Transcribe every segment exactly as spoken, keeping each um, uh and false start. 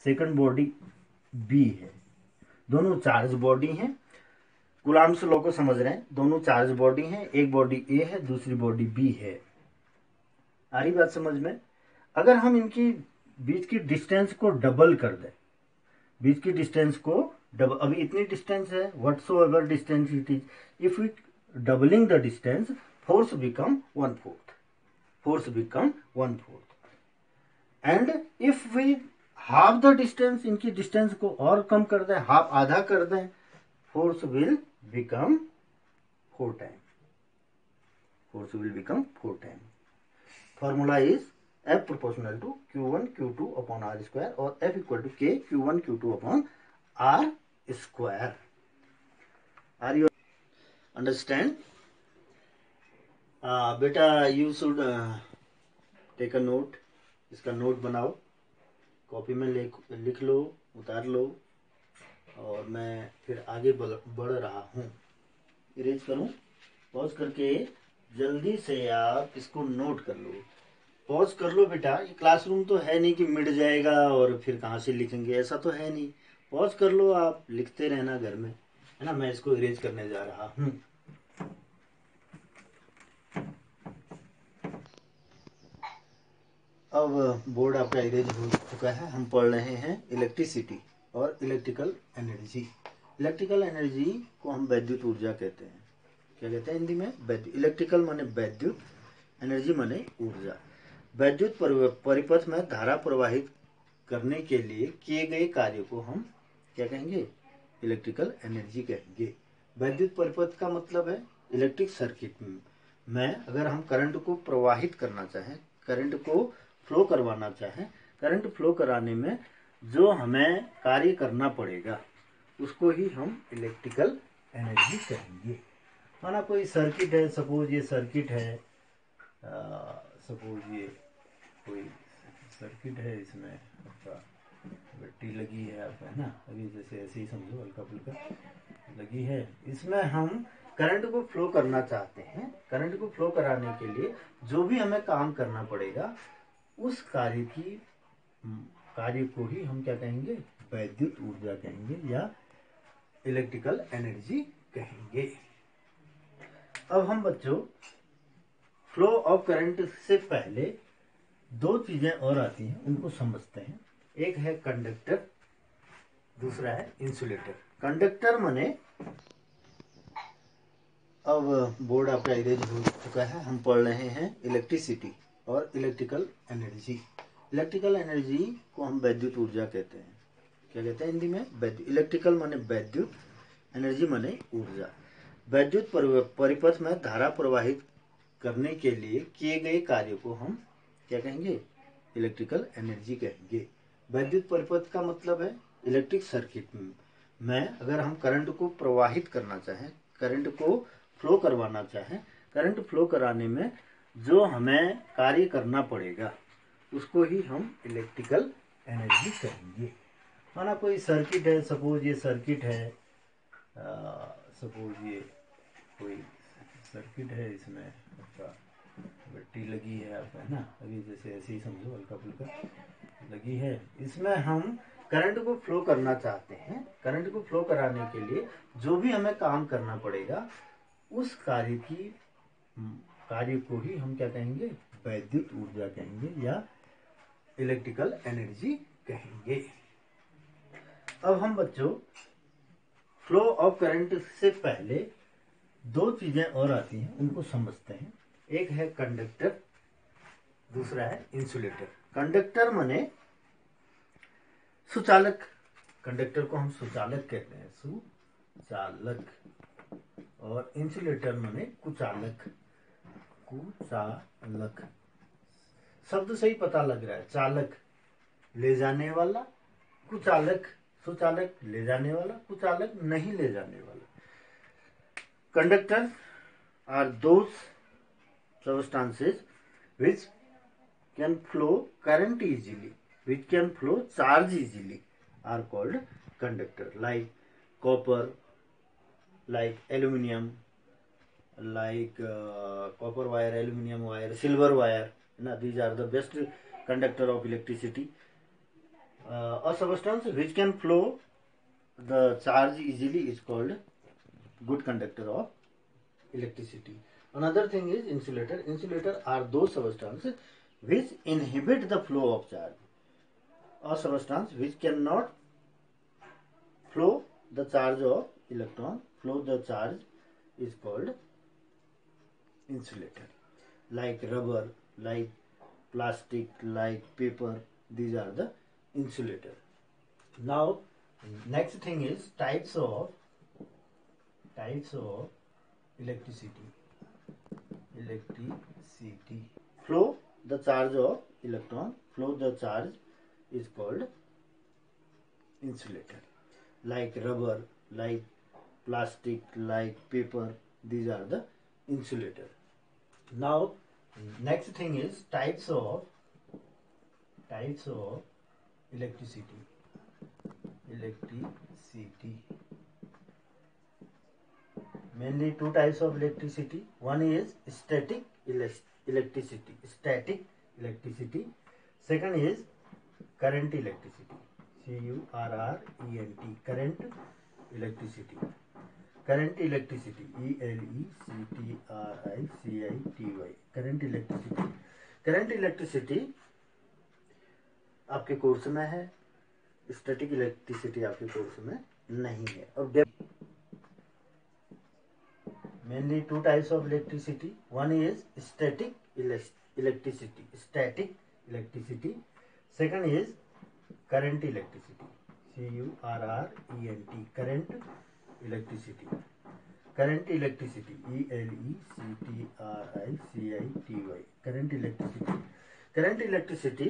Second body B है। दोनों charge body हैं। कूलम्ब्स लॉ को समझ रहे हैं। दोनों चार्ज बॉडी हैं, एक बॉडी ए है, दूसरी बॉडी बी है। आ रही बात समझ में? अगर हम इनकी बीच की डिस्टेंस को डबल कर दें, बीच की डिस्टेंस को डबल, अभी इतनी डिस्टेंस है, whatsoever distance it is, if we doubling the distance, force become one fourth, force become one fourth. And if we half the distance, इनकी डिस्टेंस को और कम कर दें, हाफ आधा कर दें, force will become four time, force will become four time. Formula is F proportional to Q one Q two upon R square और F equal to K Q one Q two upon R square. Are you understand? uh, बेटा you should uh, take a note. इसका note बनाओ, copy में लिख लिख लो, उतार लो, और मैं फिर आगे बढ़ रहा हूँ। इरेज करूँ? पॉज करके जल्दी से आप इसको नोट कर लो। पॉज कर लो बेटा, ये क्लासरूम तो है नहीं कि मिट जाएगा और फिर कहाँ से लिखेंगे, ऐसा तो है नहीं। पॉज कर लो, आप लिखते रहना घर में, है ना। मैं इसको इरेज करने जा रहा हूँ। अब बोर्ड आपका इरेज हो चुका है। हम पढ़ रहे हैं इलेक्ट्रिसिटी और इलेक्ट्रिकल एनर्जी। इलेक्ट्रिकल एनर्जी को हम वैद्युत ऊर्जा कहते हैं। क्या कहते हैं हिंदी में? वैद्युत। इलेक्ट्रिकल माने वैद्युत, एनर्जी माने ऊर्जा। वैद्युत परिपथ में धारा प्रवाहित करने के लिए किए गए कार्य को हम क्या कहेंगे? इलेक्ट्रिकल एनर्जी कहेंगे। वैद्युत परिपथ का मतलब है इलेक्ट्रिक सर्किट में अगर हम करंट को प्रवाहित करना चाहें, करंट को फ्लो करवाना चाहें, करंट फ्लो कराने में जो हमें कार्य करना पड़ेगा उसको ही हम इलेक्ट्रिकल एनर्जी कहेंगे। माना कोई सर्किट है, सपोज ये सर्किट है, सपोज ये कोई सर्किट है, इसमें आपका बैटरी लगी है, आप है ना, अभी जैसे ऐसे ही समझो, हल्का फुल्का लगी है। इसमें हम करंट को फ्लो करना चाहते हैं। करंट को फ्लो कराने के लिए जो भी हमें काम करना पड़ेगा उस कार्य की कार्य को ही हम क्या कहेंगे? वैद्युत ऊर्जा कहेंगे या इलेक्ट्रिकल एनर्जी कहेंगे। अब हम बच्चों फ्लो ऑफ करंट से पहले दो चीजें और आती हैं, उनको समझते हैं। एक है कंडक्टर, दूसरा है इंसुलेटर। कंडक्टर माने, अब बोर्ड आपका इरेज हो चुका है। हम पढ़ रहे हैं इलेक्ट्रिसिटी और इलेक्ट्रिकल एनर्जी। इलेक्ट्रिकल एनर्जी को हम वैद्युत ऊर्जा कहते हैं। क्या कहते हैं हिंदी में? वैद्युत। इलेक्ट्रिकल माने वैद्युत, एनर्जी माने ऊर्जा। वैद्युत परिपथ में धारा प्रवाहित करने के लिए किए गए कार्य को हम क्या कहेंगे? इलेक्ट्रिकल एनर्जी कहेंगे। वैद्युत परिपथ का मतलब है इलेक्ट्रिक सर्किट में अगर हम करंट को प्रवाहित करना चाहें, करंट को फ्लो करवाना चाहें, करंट फ्लो कराने में जो हमें कार्य करना पड़ेगा उसको ही हम इलेक्ट्रिकल एनर्जी कहेंगे। माना कोई सर्किट है, सपोज ये सर्किट है, सपोज ये कोई सर्किट है, इसमें आपका बैटरी लगी है, आप है ना, अभी जैसे ऐसे ही समझो, हल्का फुल्का लगी है। इसमें हम करंट को फ्लो करना चाहते हैं। करंट को फ्लो कराने के लिए जो भी हमें काम करना पड़ेगा उस कार्य की कार्य को ही हम क्या कहेंगे? वैद्युत ऊर्जा कहेंगे या इलेक्ट्रिकल एनर्जी कहेंगे। अब हम बच्चों फ्लो ऑफ करंट से पहले दो चीजें और आती हैं, उनको समझते हैं। एक है कंडक्टर, दूसरा है इंसुलेटर। कंडक्टर माने सुचालक। कंडक्टर को हम सुचालक कहते हैं, सुचालक। और इंसुलेटर माने कुचालक, कुचालक। शब्द से ही पता लग रहा है, चालक ले जाने वाला, कुचालक सुचालक ले जाने वाला, कुचालक नहीं ले जाने वाला। Conductor are those substances which can flow current easily, which can flow charge easily, are called conductor. Like copper, like aluminium, like uh, copper wire, aluminium wire, silver wire. Na, these are the best conductor of electricity. Uh, a substance which can flow the charge easily is called good conductor of electricity. Another thing is insulator. Insulator are those substances which inhibit the flow of charge. A substance which cannot flow the charge of electron, flow the charge is called insulator. Like rubber, like plastic, like paper, these are the insulator. Now next thing is types of types of electricity. Electricity. Flow the charge of electron, flow the charge is called insulator. Like rubber, like plastic, like paper, these are the insulator. Now next thing is types of types of electricity. Electricity. Mainly two types of electricity. One is static electricity. Static electricity. Second is current electricity. C U R R E N T. Current electricity. Current electricity. E L E C T R I C I T Y. Current electricity. Current electricity आपके course में है, static electricity आपके course में नहीं है. और mainly two types of electricity. One is static electricity. Static electricity. Second is current electricity. C U R R E N T. Current electricity. Current electricity. E L E C T R I C I T Y. Current electricity. Current electricity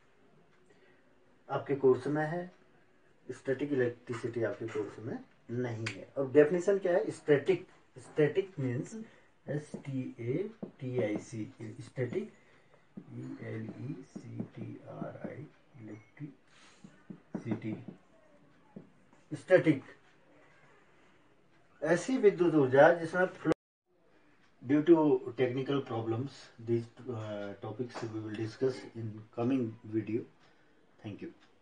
आपके course में है, static electricity आपके course में नहीं है. और definition क्या है? Static static means S T A T I C. Static E L E C T R I electricity. Static ऐसी विद्युत ऊर्जा जिसमें flow. Due to technical problems, these uh, topics we will discuss in coming video. Thank you.